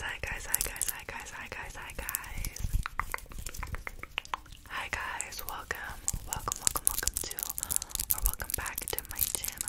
hi guys, hi guys, hi guys, hi guys, hi guys. Hi guys, welcome to, or welcome back to my channel.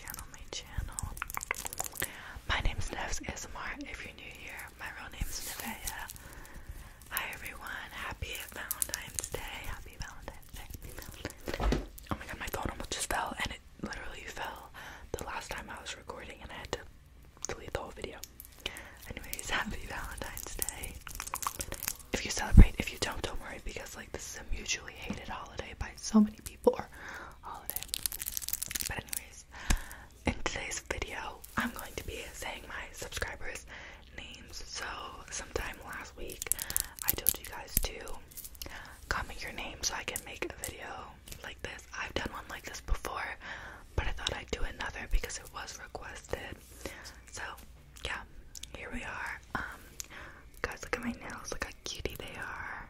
My name's Nevs ASMR. If you're new here, my real name's Nevea. Hi everyone, happy Valentine's Day, happy Valentine's Day. Oh my god, my phone almost just fell, and it literally fell the last time I was recording, and I had to delete the whole video. Anyways, happy Valentine's Day. If you celebrate, if you don't worry, because like this is a mutually hated holiday by so many people, or holiday. But anyways, in today's video, I'm going to be saying my subscribers' names. So sometime last week, I told you guys to comment your name so I can make a video like this. I've done one like this before, but I thought I'd do another because it was requested. So yeah, here we are. Guys, look at my nails. Look how cutie they are.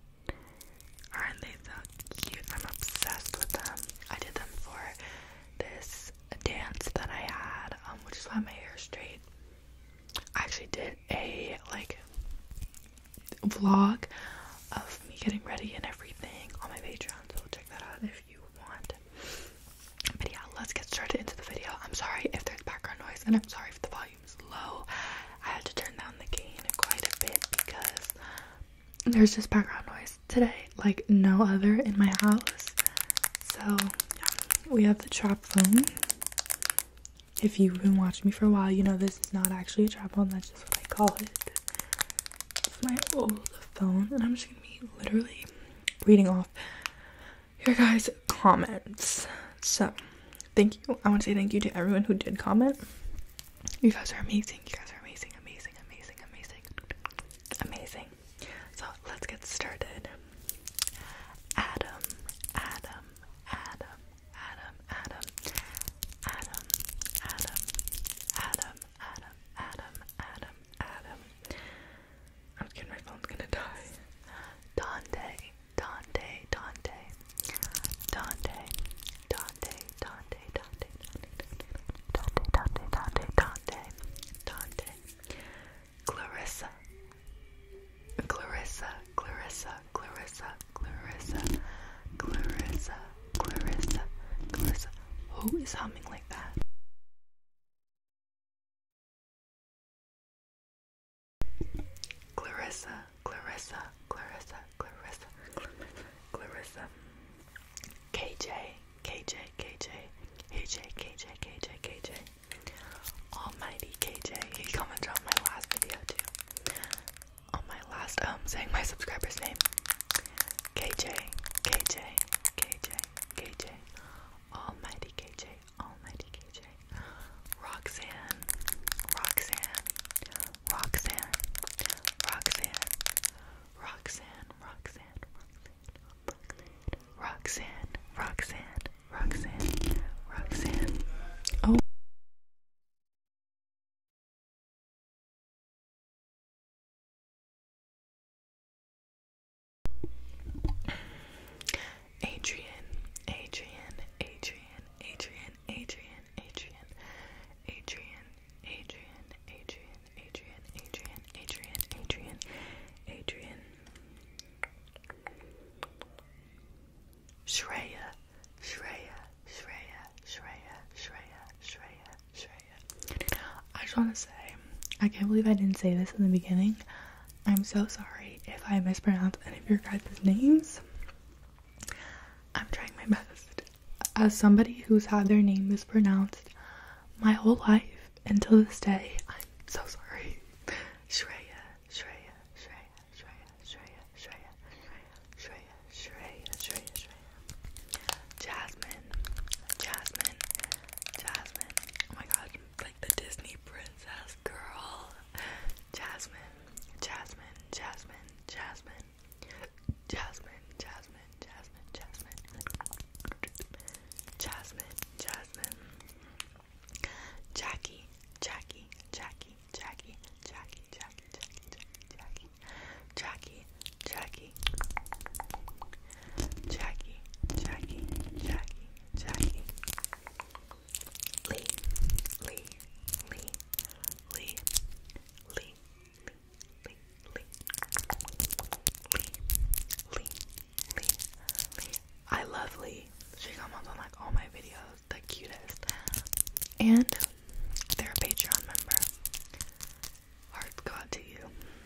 Aren't they so cute? I'm obsessed with them. I did them for this dance that I had, which is why my hair is straight. I actually did a like vlog of me getting ready and everything on my Patreon, so check that out if you want. But yeah, let's get started into the video. I'm sorry if there's background noise, and I'm sorry if the volume is low. I had to turn down the gain quite a bit because there's just background noise today like no other in my house. So yeah, we have the trap phone. If you've been watching me for a while, you know this is not actually a trap phone, that's just what I call it. It's my old phone, and I'm just gonna be literally reading off your guys' comments. So thank you. I want to say thank you to everyone who did comment. You guys are amazing. You guys are amazing, amazing, amazing, amazing, amazing. So let's get started. Adam, Adam, Adam, Adam, Adam, Adam, Adam, Adam, Adam, Adam, Adam, Adam. I'm scared my phone's gonna die. Dante, Dante, Dante, Dante, Dante, Dante, Dante, Dante, Dante, Dante, Dante, Clarissa, Clarissa, Clarissa, Clarissa, Clarissa, Clarissa, Clarissa, Clarissa. Who is humming like that? Clarissa, Clarissa, Clarissa, Clarissa, Clarissa, KJ, KJ, KJ, KJ, KJ, KJ, KJ, Almighty KJ. He commented on my last video too. On my last saying my subscriber's name. KJ, KJ, KJ, KJ, Almighty KJ, Almighty KJ, Roxanne, Roxanne, Roxanne, Roxanne, Roxanne, Roxanne, Roxanne, Roxanne, Roxanne, Roxanne. Oh. Adrian, Adrian, Adrian, Adrian, Adrian, Adrian, Adrian, Adrian, Adrian, Adrian, Adrian, Adrian, Adrian, Adrian, Shreya, Shreya, Shreya, Shreya, Shreya, Shreya, Shreya. I just want to say, I can't believe I didn't say this in the beginning. I'm so sorry if I mispronounced any of your guys' names. I'm trying my best. As somebody who's had their name mispronounced my whole life until this day, I'm so sorry. Shreya, Shreya, Shreya, Shreya, Shreya, Shreya, Shreya, Shreya, Shreya, Shreya. Jasmine, Jasmine, Jasmine. Oh my god, like the Disney princess girl. Jasmine, Jasmine, Jasmine, Jasmine, Jasmine, Jasmine, Jasmine, Jasmine, Jasmine, Jasmine, Jackie, Jackie, Jackie, Jackie, Jackie, Jackie, and they're a Patreon member. Hearts go out to you.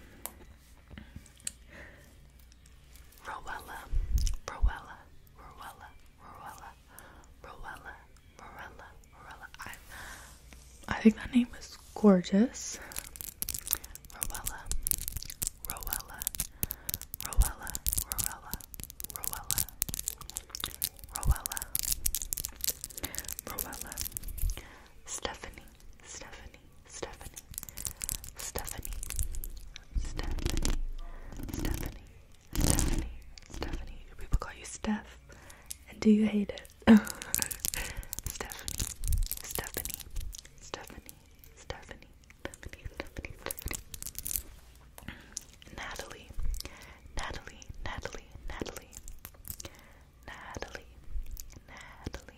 Rowella, Rowella, Rowella, Rowella, Rowella, Rowella, Rowella. I think that name is gorgeous. Rowella, Rowella, Rowella, Rowella, Rowella, Rowella, Rowella, Stephanie, Stephanie, Stephanie, Stephanie, Stephanie, Stephanie, Stephanie, Stephanie. Do people call you Steph? And do you hate it? Stephanie, Stephanie, Stephanie, Stephanie, Stephanie, Stephanie, Stephanie. Natalie, Natalie, Natalie, Natalie, Natalie, Natalie,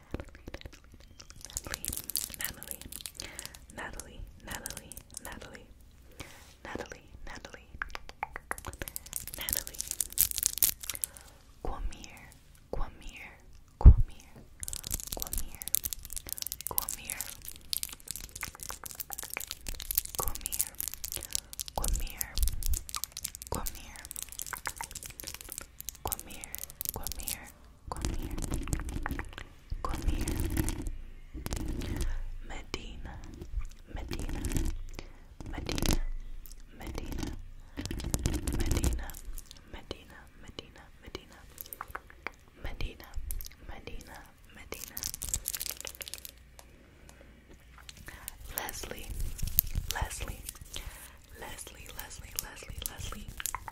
Natalie, Natalie, Natalie, Natalie, Natalie, Natalie, Natalie, Quamir, Quamir, Quamir, Quamir, Quamir, Quamir, Quamir, Quamir, Quamir, Quamir, Quamir, Quamir, Medina, Medina, Medina, Medina, Medina, Medina, Medina, Medina, Medina, Medina, Medina, Leslie, Leslie, Leslie, Leslie, Leslie, Leslie,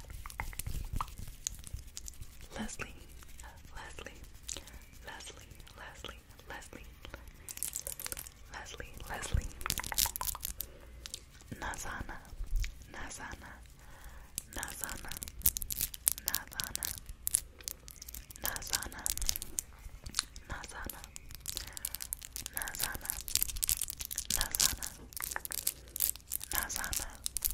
Leslie, Leslie, Leslie, Leslie, Leslie, Leslie, Leslie, Nazana, Nazana, Nazana, Nazana, Nazana, Nazana, Nazana, Nazana, Nazana,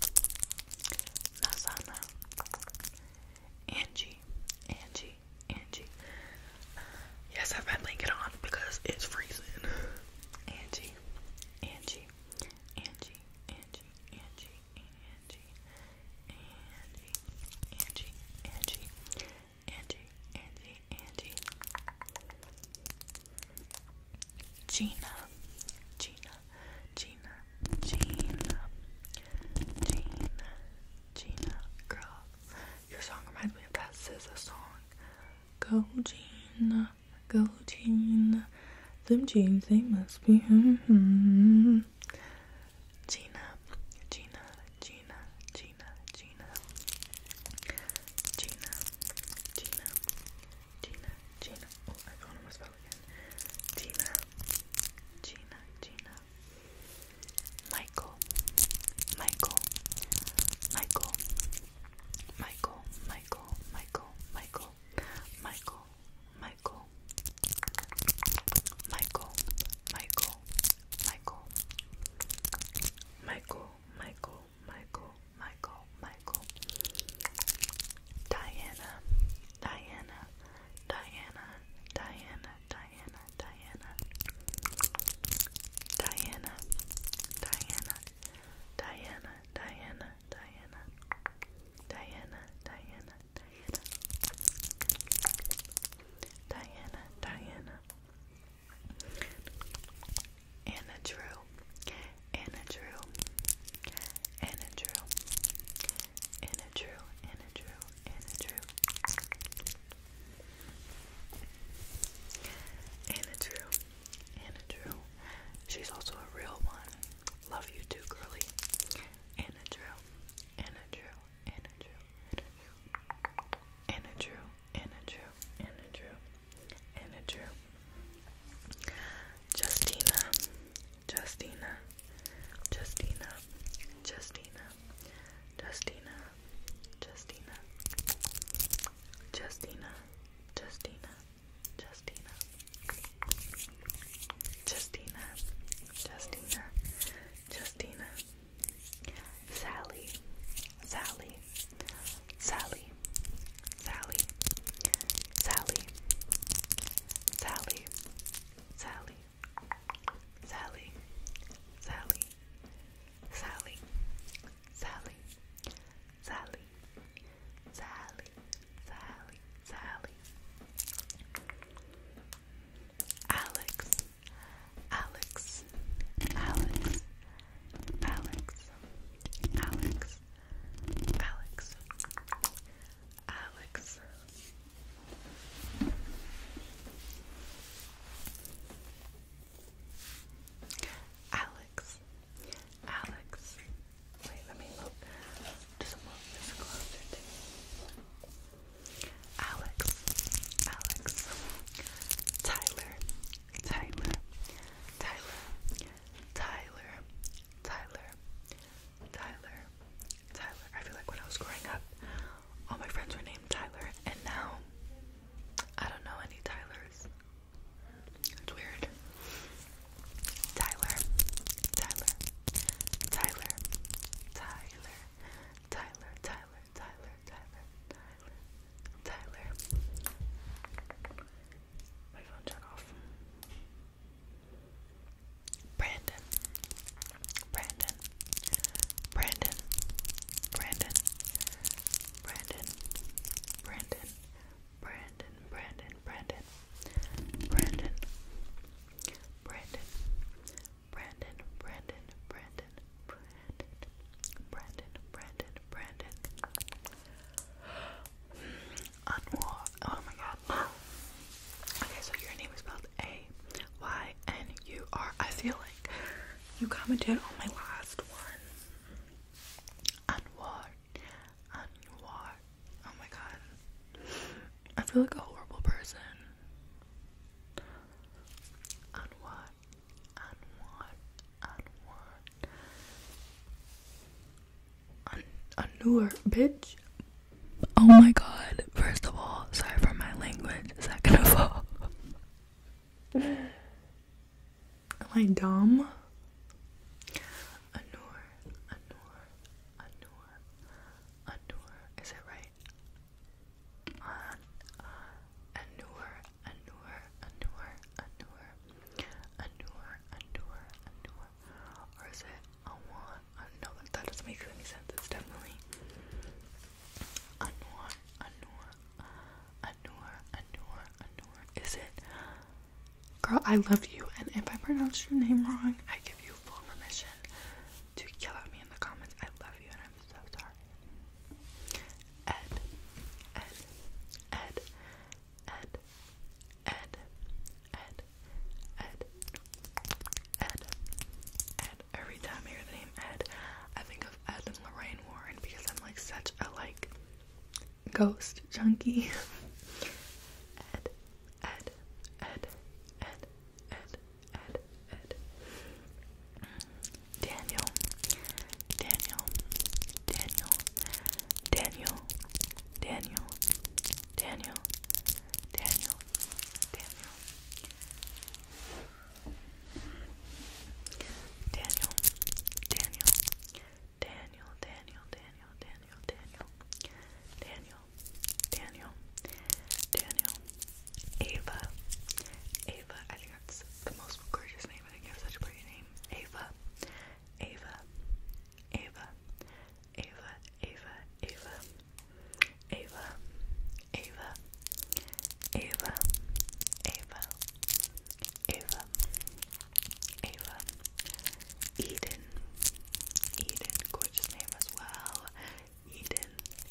Nazana, Angie, Angie, Angie. Yes, I've had blanket on because it's freezing. Angie, Angie, Angie, Angie, Angie, Angie, Angie, Angie, Angie, Angie, Angie, Gina, Gina, Gina, Gina, Gina, Gina, girl, your song reminds me of that SZA song. Go Gina, go Gina, them jeans, they must be Gina, Gina, Gina, Gina, Gina, Gina, Gina, Gina, Gina, oh, I found my spell again. Gina, Gina, Gina, Michael, Michael, Michael, Michael, Michael, Michael, Michael, Michael, Michael, Michael, Michael, Michael, commented on my last one. Anwar. Anwar. Oh my god. I feel like a horrible person. Anwar. Anwar. Anwar. Anwar, bitch. Oh my god. First of all, sorry for my language. Second of all, am I dumb? Anur. Is it right? Anur. Or is it Awan? No, that doesn't make any sense. It's definitely Anur. Is it? Girl, I love you, and if I pronounce your name wrong, I give you full permission to yell at me in the comments. I love you, and I'm so sorry. Ed. Every time I hear the name Ed, I think of Ed and Lorraine Warren because I'm like such a like ghost junkie. Ed. Daniel. Ava, I think that's the most gorgeous name. I think you have such a pretty name. Ava. Eden, gorgeous name as well. Eden.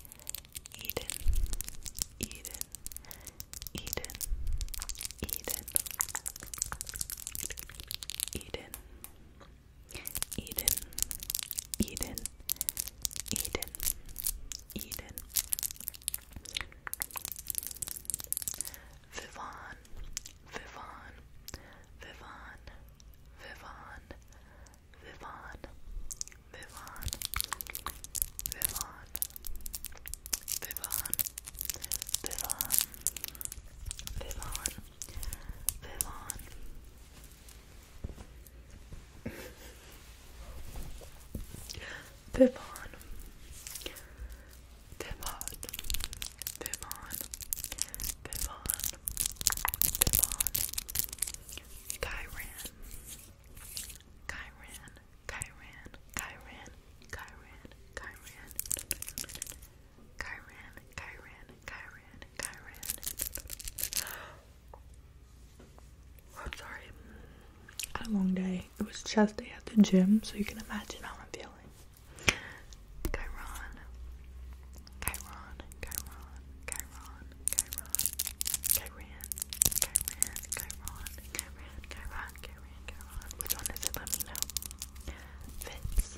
Vivon. I'm sorry. I had a long day. It was chest day at the gym, so you can imagine how I'm feeling. Which one is it? Let me know. Vince.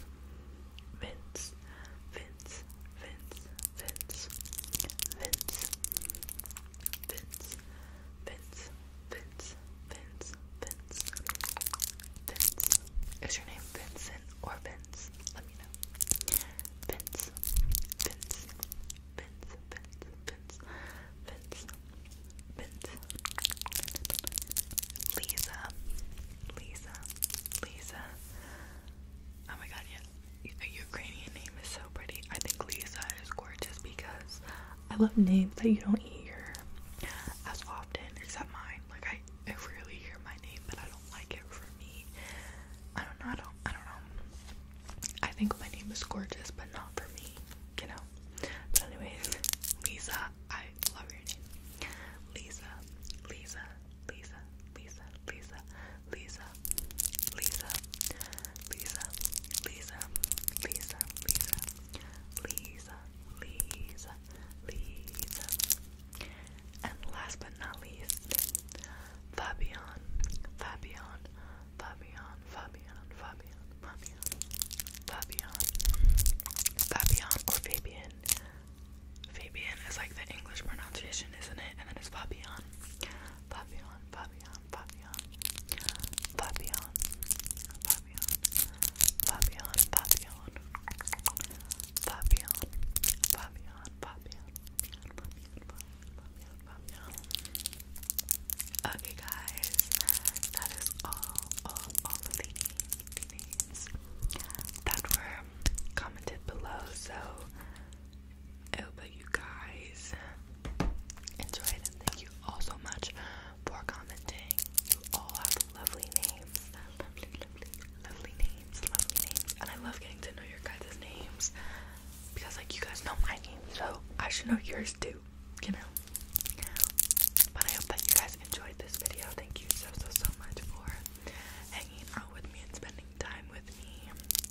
Is your name Vincent or Vince? Let me know. Vince. Lisa. Oh my god, yeah. A Ukrainian name is so pretty. I think Lisa is gorgeous because I love names that you don't hear as often, except mine. Like I rarely hear my name, but I don't like it for me. I don't know. I think my name is gorgeous, but not for me, you know. But anyways, Lisa, I love your name. Lisa. And last but not least, Fabian. should know yours too, you know. But I hope that you guys enjoyed this video. Thank you so much for hanging out with me and spending time with me.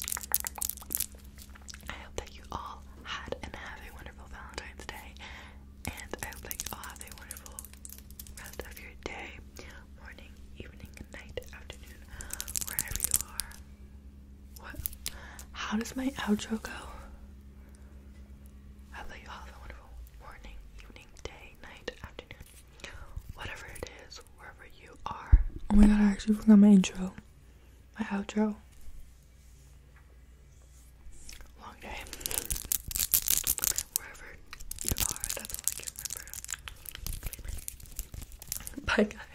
I hope that you all had and have a wonderful Valentine's Day, and I hope that you all have a wonderful rest of your day, morning, evening, night, afternoon, wherever you are. What? How does my outro go? I hope that you all have a wonderful morning, evening, day, night, afternoon, whatever it is, wherever you are. Oh my god, I actually forgot my intro. My outro. Long day. Wherever you are, that's all I can remember. Bye guys.